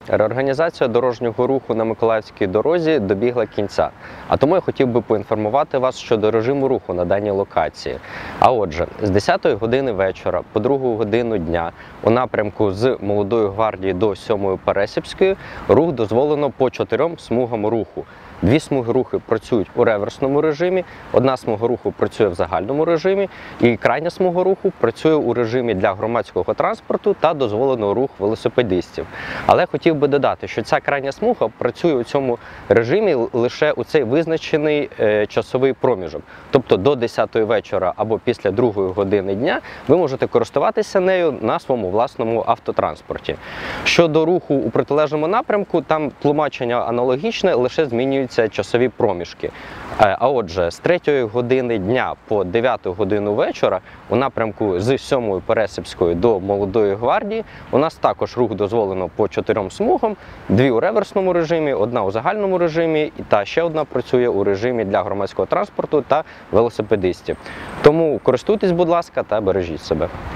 Реорганізація дорожнього руху на Миколаївській дорозі добігла кінця. А тому я хотів би поінформувати вас щодо режиму руху на даній локації. А отже, з 10 години вечора по 2 годину дня у напрямку з Молодої Гвардії до 7-ї Пересипської рух дозволено по 4 смугам руху. 2 смуги руху працюють у реверсному режимі, 1 смуга руху працює в загальному режимі і крайня смуга руху працює у режимі для громадського транспорту та дозволеного руху велосипедистів. Але хотів би додати, що ця крайня смуга працює у цьому режимі лише у цей визначений часовий проміжок. Тобто до 10-ї вечора або після 2 години дня ви можете користуватися нею на своєму власному автотранспорті. Щодо руху у протилежному напрямку, там тлумачення аналогічне, лише змінюються часові проміжки. А отже, з 3 години дня по 9 годину вечора у напрямку з 7-ї Пересипської до Молодої Гвардії у нас також рух дозволено по 4 смугам, 2 у реверсному режимі, 1 у загальному режимі та ще 1 працює у режимі для громадського транспорту та велосипедистів. Тому користуйтесь, будь ласка, та бережіть себе.